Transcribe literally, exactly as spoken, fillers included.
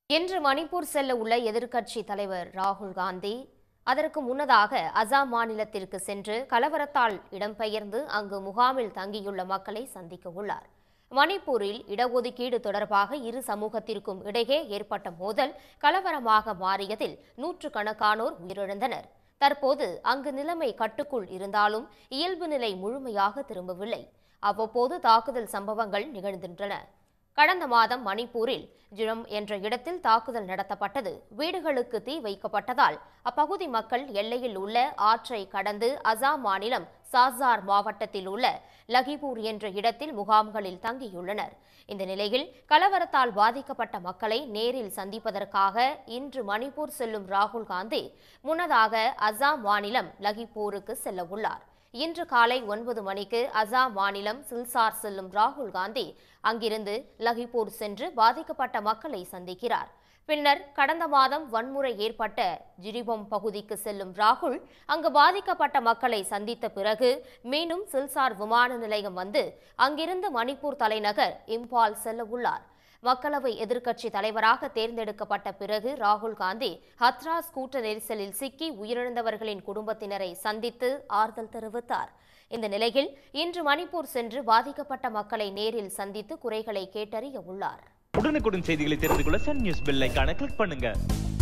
இன்று மணிப்பூர் செல்ல உள்ள எதிர்க்கட்சி தலைவர் ராகுல் காந்தி அதற்கு முன்னதாக அசாம் மாநிலத்திற்கு சென்று கலவரத்தால் இடம்பெயர்ந்து அங்கு முகாமில் தங்கியுள்ள மக்களை சந்திக்க உள்ளார். மணிப்பூரில் இடஒதுக்கீடு தொடர்பாக இரு சமூகத்திற்கும் இடையே ஏற்பட்ட மோதல் கலவரமாக மாறியதில் நூற்றுக்கணக்கானோர் உயிரிழந்தனர். தற்போது அங்கு நிலைமை கட்டுக்குள் இருந்தாலும் இயல்பு நிலை முழுமையாக திரும்பவில்லை. அவ்வப்போது தாக்குதல் சம்பவங்கள் நிகழ்கின்றன. கடந்த மாதம் மணிப்பூரில் ஜுரம் என்ற இடத்தில் தாக்குதல் நடத்தப்பட்டது. வீடுகளுக்கு தீ வைக்கப்பட்டதால் அப்பகுதி மக்கள் எல்லையில் உள்ள ஆற்றை கடந்து அசாம் மாநிலம் சாசார் மாவட்டத்தில் உள்ள லகிபூர் என்ற இடத்தில் முகாம்களில் தங்கியுள்ளனர். இந்த நிலையில் கலவரத்தால் பாதிக்கப்பட்ட மக்களை நேரில் சந்திப்பதற்காக இன்று மணிப்பூர் செல்லும் ராகுல் காந்தி முன்னதாக அசாம் மாநிலம் லகிபூருக்கு செல்ல உள்ளார். இன்று காலை ஒன்பது மணிக்கு அசாம் மாநிலம் சில்சார் செல்லும் ராகுல் காந்தி அங்கிருந்து லகிபூர் சென்று பாதிக்கப்பட்ட மக்களை சந்திக்கிறார். பின்னர் கடந்த மாதம் வன்முறை ஏற்பட்ட ஜிரிபம் பகுதிக்கு செல்லும் ராகுல் அங்கு பாதிக்கப்பட்ட மக்களை சந்தித்த பிறகு மீண்டும் சில்சார் விமான நிலையம் வந்து அங்கிருந்து மணிப்பூர் தலைநகர் இம்பால் செல்ல உள்ளார். மக்களவை எதிர்க்கட்சி தலைவராக தேர்ந்தெடுக்கப்பட்ட பிறகு ராகுல் காந்தி ஹத்ராஸ் கூட்ட நெரிசலில் சிக்கி உயிரிழந்தவர்களின் குடும்பத்தினரை சந்தித்து ஆறுதல் தெரிவித்தார். இந்த நிலையில் இன்று மணிப்பூர் சென்று பாதிக்கப்பட்ட மக்களை நேரில் சந்தித்து குறைகளை கேட்டறிய உள்ளார். உடனுக்குடன் செய்திகளை தெரிந்து கொள்ள சன் நியூஸ் பெல் ஐகானை கிளிக் பண்ணுங்க.